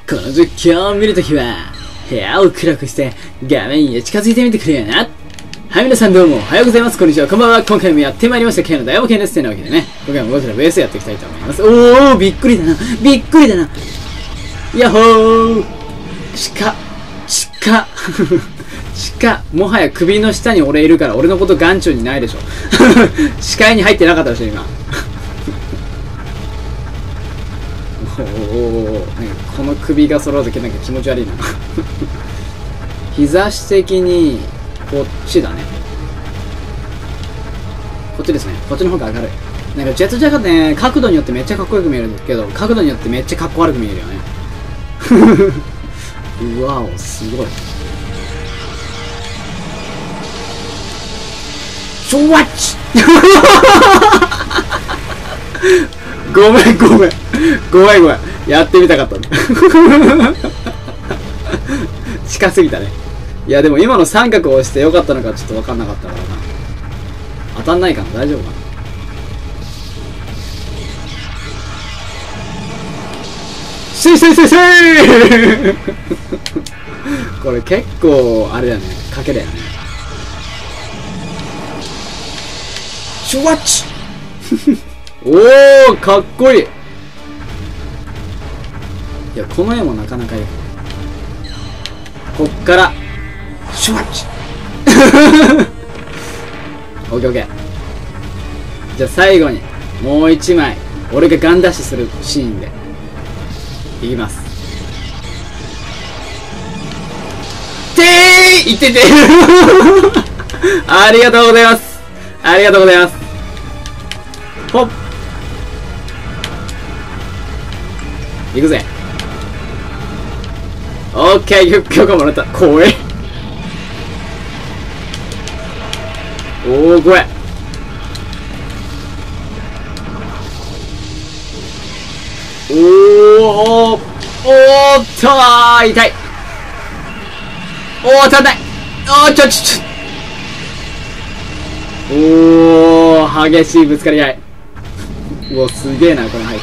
この実況を見るときは、部屋を暗くして画面へ近づいてみてくれよな。はい、皆さんどうもおはようございます。こんにちは。こんばんは。今回もやってまいりました。Kの大冒険です。てなわけでね、今回も僕らベースやっていきたいと思います。おー、びっくりだな。びっくりだな。やっほー。鹿。もはや首の下に俺いるから俺のこと眼中にないでしょ。視界に入ってなかったでしょ、今。この首が揃うときなんか気持ち悪いな。日差し的にこっちだね。こっちですね。こっちの方が明るい。なんかジェットジャガってね、角度によってめっちゃかっこよく見えるんですけど、角度によってめっちゃかっこ悪く見えるよね。うわお、すごい。ショワッチごめん。やってみたかったんだ。近すぎたね。いやでも今の三角を押してよかったのかちょっと分かんなかったからな。当たんないかな、大丈夫かな。せいこれ結構あれだよね、賭けだよね。シュワッチおー、かっこいい。いや、この絵もなかなかいい。こっからシュワッチオッケーオッケー。じゃあ最後にもう一枚俺がガンダッシュするシーンでいきます。いっててありがとうございます。ほっ、いくぜ。オッケー、許可もらった。怖え。おー、怖え。おーっとー、痛い。おー、足んない。おー、激しいぶつかり合い。うお、すげえな、この背景。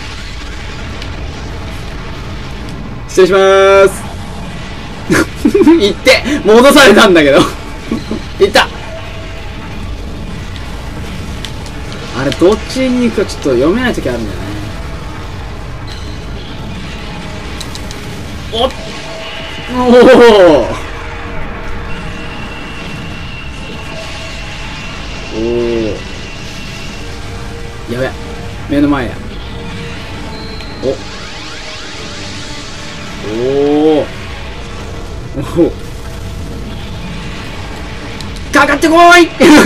失礼しまーす。行って、戻されたんだけど。行った。あれ、どっちに行くかちょっと読めないときあるんだよね。おっ、おー、やべ、目の前や。おかかってこー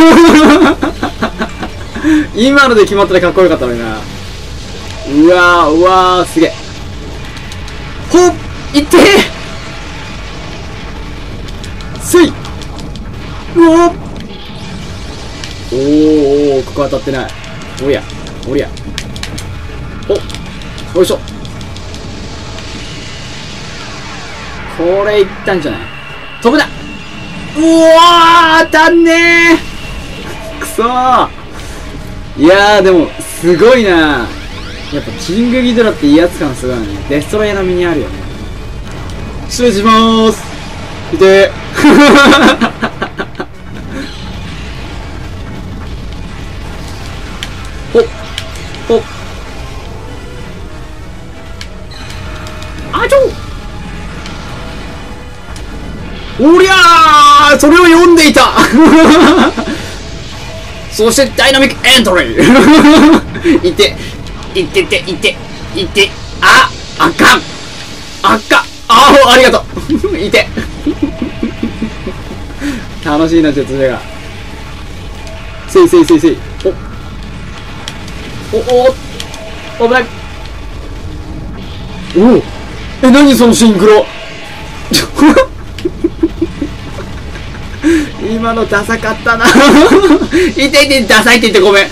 い今ので決まったらかっこよかったのにな。うわー、すげえ。ほっ、いってーすい。おー、ここ当たってない。おりゃお、よいしょ。これいったんじゃない？飛ぶな。うわー、当たんねー。くそー。いやー、でもすごいな。やっぱキングギドラって威圧感すごいよね。デストロイヤー並みにあるよね。失礼しまーす。いてほっあちょおりゃー、それを読んでいたそしてダイナミックエントリーいってあかんありがとういて楽しいな、術中が。せいお危ない。おお、何そのシンクロ今のダサかったな痛いダサいって言ってごめん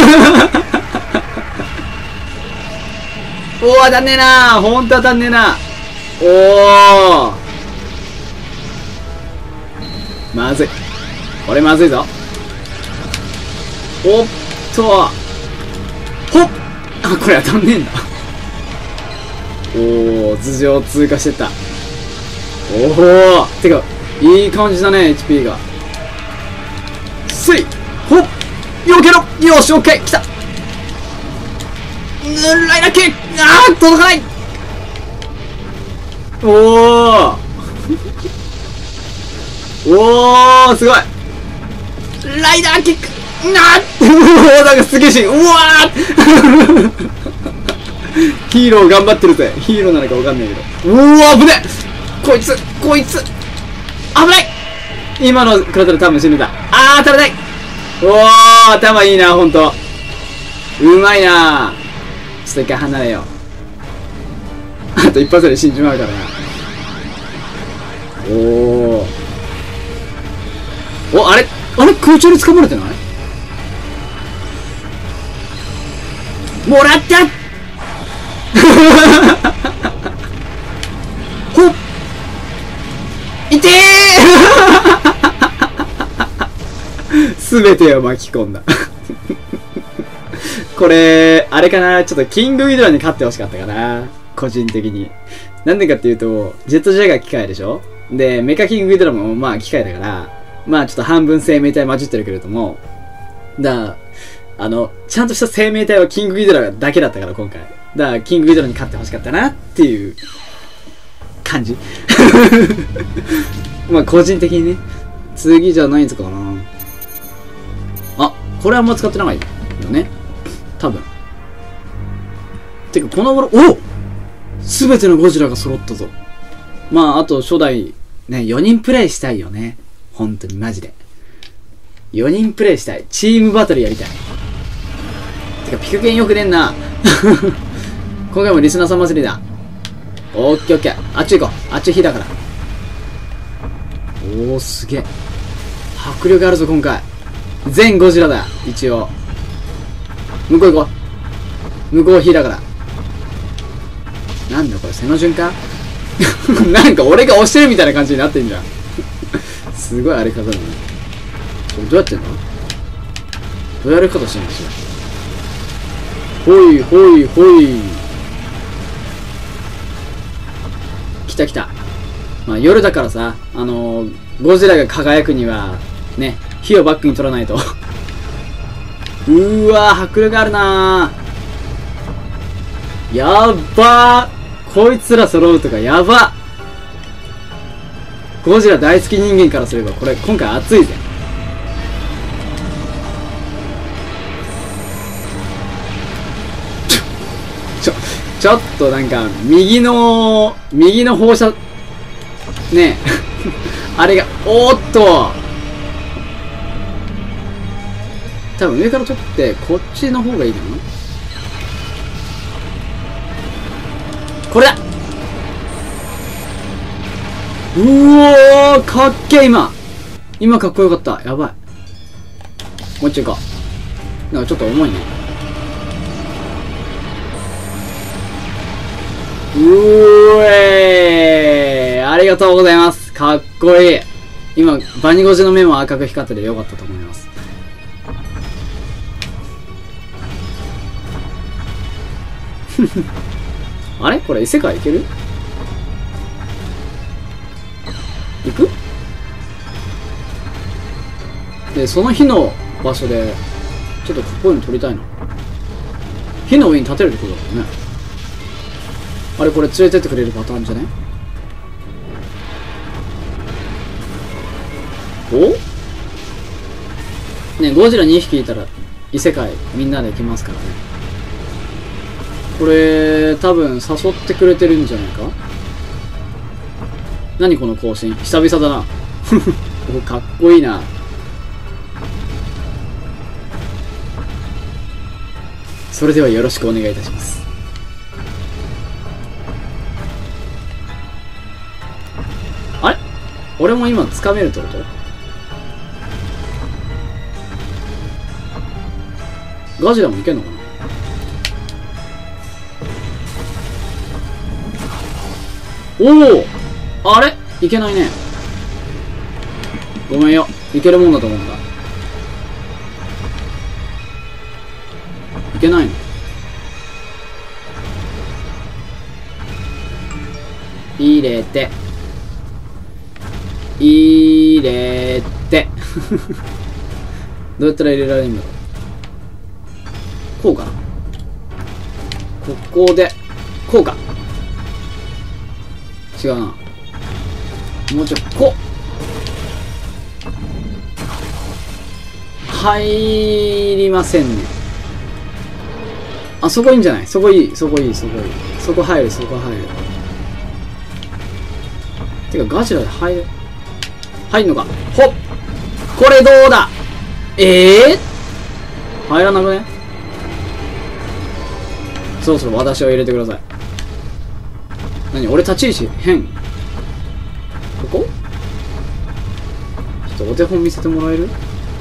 おお、当たんねえな、ほんと当たんねえな。おお、まずい、これまずいぞ。おっと、ほっ、あ、これ当たんねえんだ。お頭上を通過してった。おお、てかいい感じだね HP が。せいほっ、よけろ。よし、オッケー、来た。ライダー系、あー届かない。おおおお、すごい。ライダーキック、なんかすげえし、うわーヒーロー頑張ってるぜ。ヒーローなのかわかんないけど。うわー、危ねえ。こいつ危ない。今の食らったら多分死ぬだ。あー、当たらない。おー、頭いいな、ほんと。うまいな。ちょっと一回離れよう。あと一発で死んじまうからな。おー、あれ空中に掴まれてない？もらったほっ、いてーすべてを巻き込んだこれあれかな、ちょっとキングギドラに勝ってほしかったかな、個人的に。なんでかっていうと、ジェットジャガー機械でしょ。でメカキングギドラもまあ機械だから、まあちょっと半分生命体混じってるけれども、ちゃんとした生命体はキングギドラだけだったから今回。だからキングギドラに勝ってほしかったなっていう感じまあ個人的にね。次じゃないんですかな。あ、これあんま使ってないよね多分。てかこの頃、おっ、全てのゴジラが揃ったぞ。まああと初代ね、4人プレイしたいよね。本当にマジで4人プレイしたい。チームバトルやりたい。てかピクケンよく出んな今回もリスナーさん祭りだ。オッケーオッケー、あっち行こう。あっち火だから。おお、すげえ迫力あるぞ今回。全ゴジラだ一応。向こう行こう。向こう火だから。なんだこれ、背の順かなんか俺が押してるみたいな感じになってんじゃんすごい歩き方だね。これどうやってんの？どうやる方してんですよ。ほいほいほい。来た来た。まあ夜だからさ、ゴジラが輝くにはね、火をバックに取らないとうーわー、迫力あるなー。やっばー、こいつら揃うとかやば。ゴジラ大好き人間からすればこれ今回熱いぜ。ちょっとなんか右の放射ねあれが、おーっと多分上から撮ってこっちの方がいいかな。これだ。うおー、かっけえ。今かっこよかった。やばい。もう一丁行こう。なんかちょっと重いね。ありがとうございます。かっこいい。今バニゴジの目も赤く光っててよかったと思います。あれこれ異世界行ける？行く？でその火の場所でちょっとかっこいいの撮りたいな。火の上に立てるってことだもんね。あれこれ連れてってくれるパターンじゃね？お？ね、ゴジラ2匹いたら異世界みんなで行きますからね。これ多分誘ってくれてるんじゃないか？何この更新、久々だなかっこいいな。それではよろしくお願いいたします。あれ俺も今掴めるってこと？ガジラもいけんのかな？おお、あれいけないね。ごめんよ、いけるもんだと思うんだ。いけないの？ 入れて。入れて。どうやったら入れられるんだろう。こうかな。ここで、こうか。違うな。もうちょい、こう。入りませんね。あ、そこいいんじゃない？そこいい、そこいい、そこいい。そこ入る、そこ入る。てか、ガチラで入る。入んのか。ほっ！これどうだ？入らなくね？そろそろ私を入れてください。何？俺立ち位置変。ここ？ちょっとお手本見せてもらえる？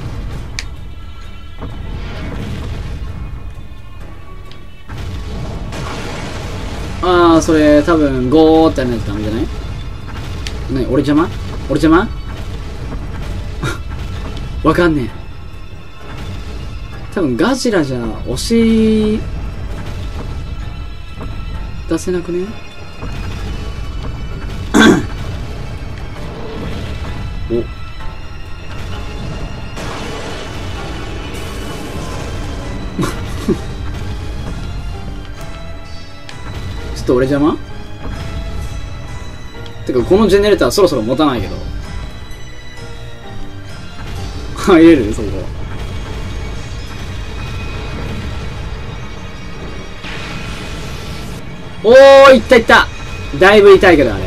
ああ、それ多分ゴーってやらないとダメじゃない？何？俺邪魔？俺邪魔？わかんねえ。多分ガジラじゃ押し出せなくね？お。ちょっと俺邪魔？てかこのジェネレーターそろそろ持たないけど。入れる？そこ。おー、いったいった。だいぶ痛いけどあれ。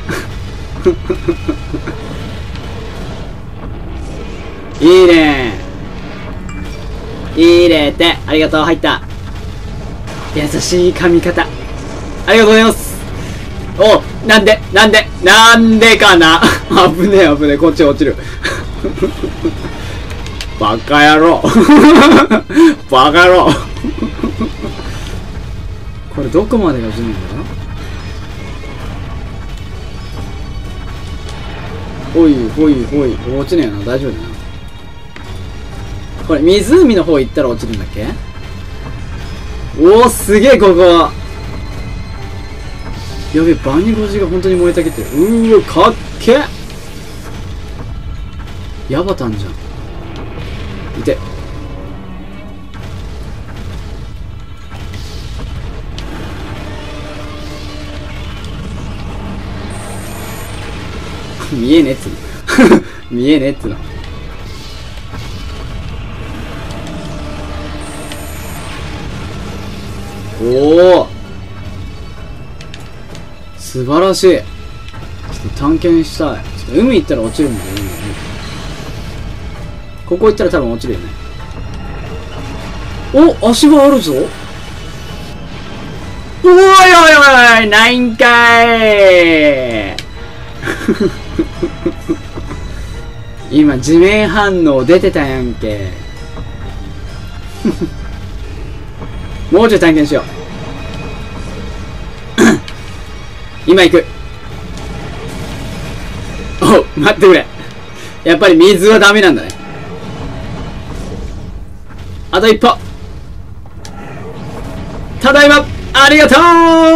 いいねー。入れて、ありがとう、入った。優しい髪型。ありがとうございます。お、なんでかな。危ねえ危ねえ、こっち落ちる。バカ野郎。バカ野郎。これどこまでが地面だ？ほいほいほい。落ちねえな、大丈夫だな。これ湖の方行ったら落ちるんだっけ？おお、すげえここ。やべえ、バニゴジが本当に燃えたけてる。うーわ、かっけ。ヤバタンじゃん。いて。見えねえっつうの。見えねえっつうの。おお、素晴らしい。ちょっと探検したい。ちょっと海行ったら落ちるんだよね。ここ行ったら多分落ちるよね。お、足場あるぞ。おいおいおい、ないんかい。今地面反応出てたやんけ。もうちょい探検しよう。今行く。お、待ってくれ。やっぱり水はダメなんだね。あと一歩。ただいま、ありがとう。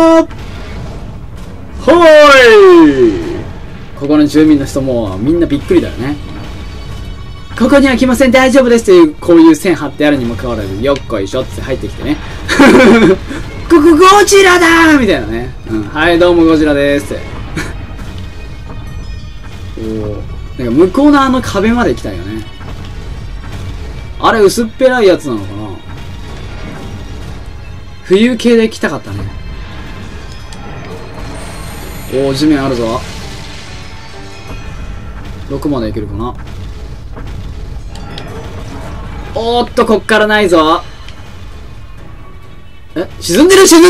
ほーい。ここの住民の人もみんなびっくりだよね。ここには来ません、大丈夫ですという、こういう線貼ってあるにもかかわらず、よっこいしょって入ってきてね。ここゴジラだーみたいなね。うん、はい、どうもゴジラでーすって。おー、なんか向こうのあの壁まで来たよね。あれ薄っぺらいやつなのかな。冬系で来たかったね。おー、地面あるぞ。どこまで行けるかな。おーっと、こっからないぞ。え、沈んでるちょい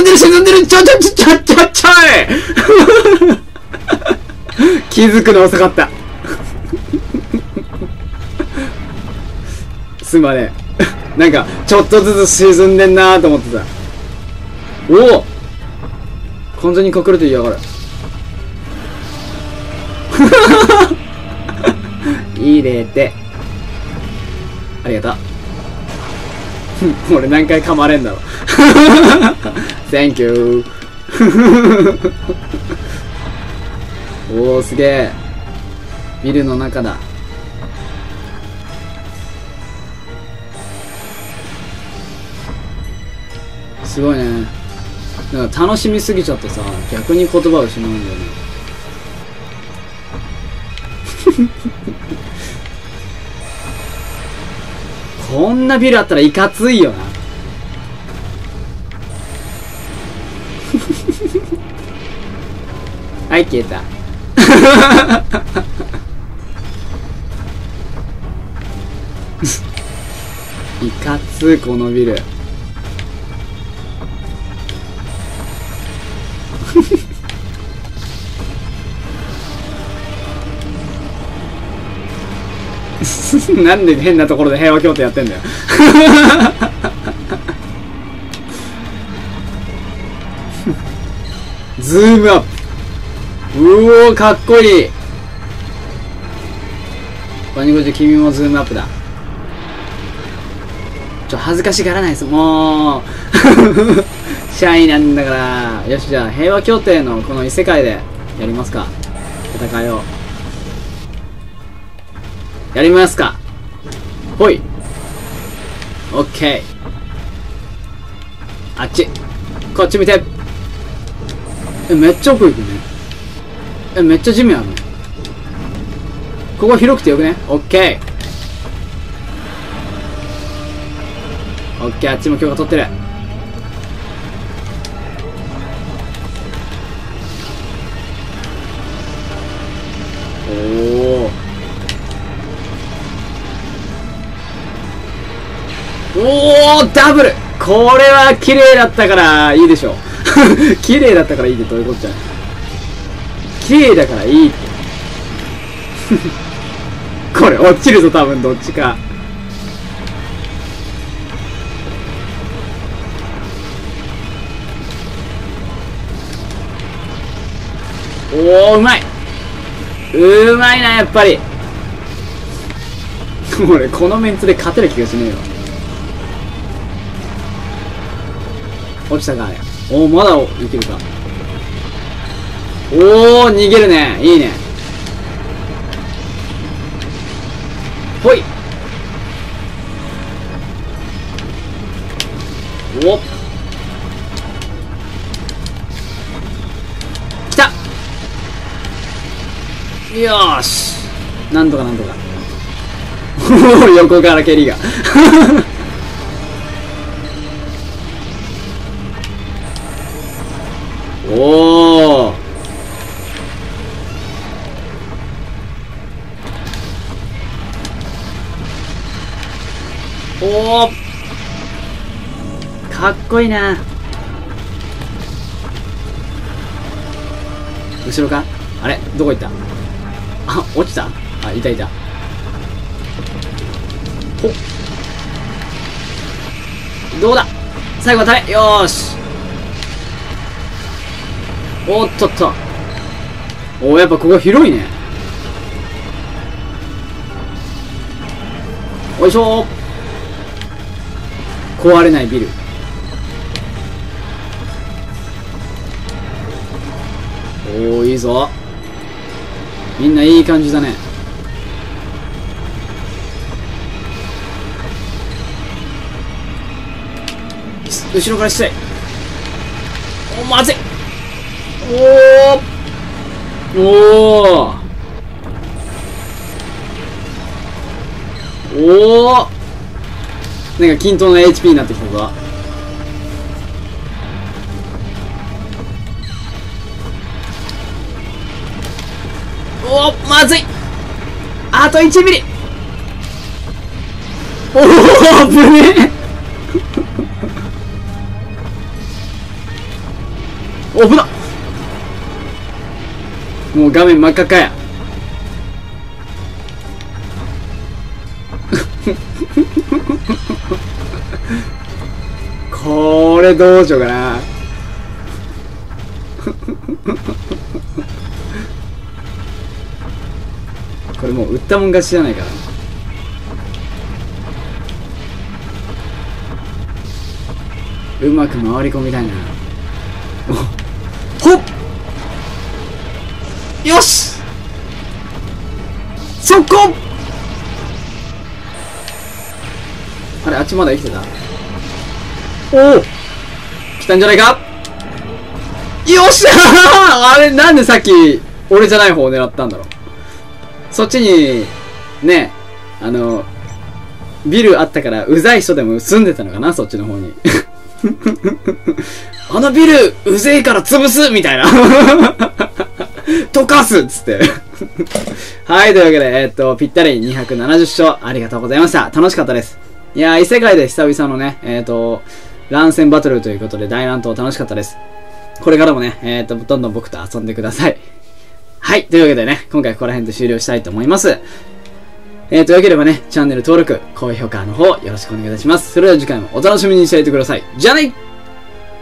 気づくの遅かった。すまねえ。なんか、ちょっとずつ沈んでんなーと思ってた。おお、完全に隠れて嫌がる。入れて。ありがとう。俺何回噛まれんだろ。Thank you。 おお、すげえ。ビルの中だ。すごいね。なんか楽しみすぎちゃってさ、逆に言葉を失うんだよね。こんなビルあったらいかついよな。はい、消えた。いかつこのビル。なんで変なところで平和協定やってんだよ。ズームアップ。うおー、かっこいい。ワニゴジ、君もズームアップだ。恥ずかしがらないです。もう。シャイなんだから。よし、じゃあ、平和協定のこの異世界でやりますか。戦いを。やりますか。ほい。オッケー。あっち。こっち見て。めっちゃ奥行くね。めっちゃ地面あるね。ここ広くてよくね。オッケー。オッケー、あっちも許可取ってる。おー、ダブル。これは綺麗だったからいいでしょ。綺麗だったからいいってどういうことじゃない。綺麗だからいいって。これ落ちるぞ、多分どっちか。おー、うまい。うまいな、やっぱり。俺このメンツで勝てる気がしねえよ。落ちたか、あれ。おお、まだいけるか。おお、逃げるね。いいね。ほい。おっ、来た。よーし、なんとかなんとか。横から蹴りが。おお、おお、かっこいいな。後ろか。あれ、どこ行った。あ、落ちた。あ、いたいた。ほっ、どうだ。最後はタレ。よーし。おっとっと。おお、やっぱここ広いね。おいしょー。壊れないビル。おお、いいぞ。みんないい感じだね。後ろから失礼。お、まずい。おおおお、なんか均等な HP になってきたぞ。おお、まずい。あと1ミリ。おお、危ねえ。おぶな。もう画面真っ赤っかや。これどうしようかな。これもう売ったもん勝ちじゃないから。うまく回り込みたいな。ほっ、 よしそこあれ、あっちまだ生きてた。おお来たんじゃないか。よっしゃーあれ、なんでさっき、俺じゃない方を狙ったんだろう。そっちに、ね、ビルあったから、うざい人でも住んでたのかな、そっちの方に。あのビル、うぜえから潰すみたいな。溶かすっつって。はい、というわけで、ぴったり270勝、ありがとうございました。楽しかったです。いやー、異世界で久々のね、乱戦バトルということで大乱闘楽しかったです。これからもね、どんどん僕と遊んでください。はい、というわけでね、今回ここら辺で終了したいと思います。よければね、チャンネル登録、高評価の方よろしくお願いいたします。それでは次回もお楽しみにしていてください。じゃあね。